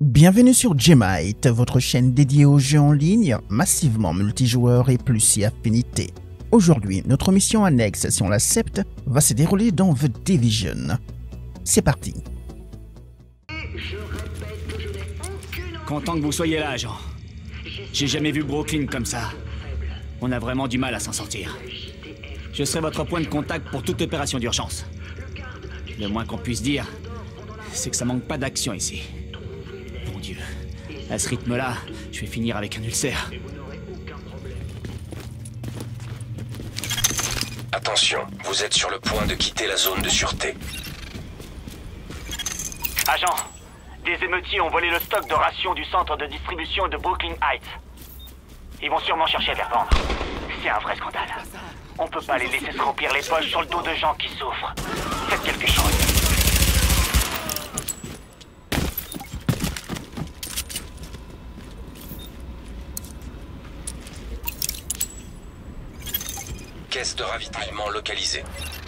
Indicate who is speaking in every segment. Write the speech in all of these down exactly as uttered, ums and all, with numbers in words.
Speaker 1: Bienvenue sur Gemite, votre chaîne dédiée aux jeux en ligne, massivement multijoueurs et plus si affinités. Aujourd'hui, notre mission annexe, si on l'accepte, va se dérouler dans The Division. C'est parti.
Speaker 2: Content que vous soyez là, agent. J'ai jamais vu Brooklyn comme ça. On a vraiment du mal à s'en sortir. Je serai votre point de contact pour toute opération d'urgence. Le moins qu'on puisse dire, c'est que ça manque pas d'action ici. Mon Dieu, à ce rythme-là, je vais finir avec un ulcère.
Speaker 3: Attention, vous êtes sur le point de quitter la zone de sûreté.
Speaker 4: Agent, des émeutiers ont volé le stock de rations du centre de distribution de Brooklyn Heights. Ils vont sûrement chercher à les revendre. C'est un vrai scandale. On peut pas les laisser se remplir les poches sur le dos de gens qui souffrent. Faites quelque chose.
Speaker 3: Caisse de ravitaillement localisée.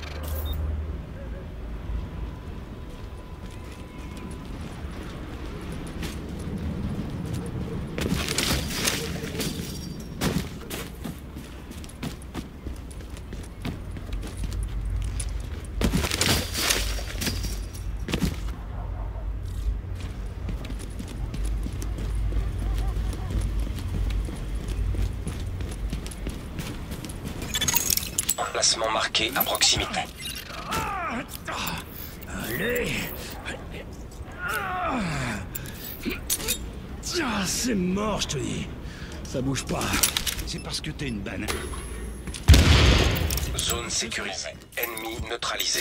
Speaker 3: Emplacement marqué à proximité.
Speaker 5: Allez. Ah, c'est mort, je te dis. Ça bouge pas. C'est parce que t'es une banane.
Speaker 3: Zone sécurisée. Ennemi neutralisé.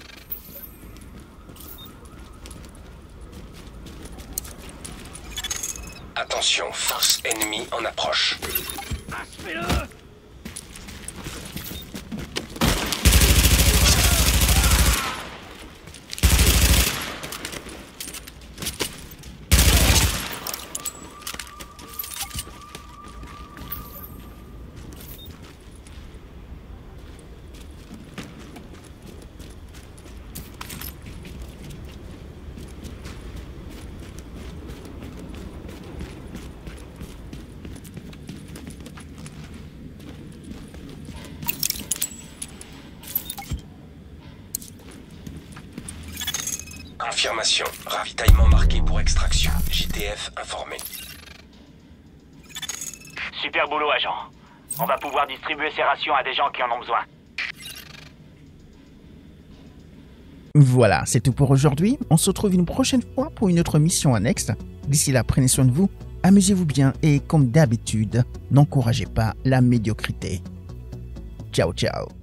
Speaker 3: Attention, force ennemie en approche.
Speaker 5: Fais-le.
Speaker 3: Confirmation. Ravitaillement marqué pour extraction. J T F informé.
Speaker 4: Super boulot, agent. On va pouvoir distribuer ces rations à des gens qui en ont besoin.
Speaker 1: Voilà, c'est tout pour aujourd'hui. On se retrouve une prochaine fois pour une autre mission annexe. D'ici là, prenez soin de vous, amusez-vous bien et comme d'habitude, n'encouragez pas la médiocrité. Ciao, ciao.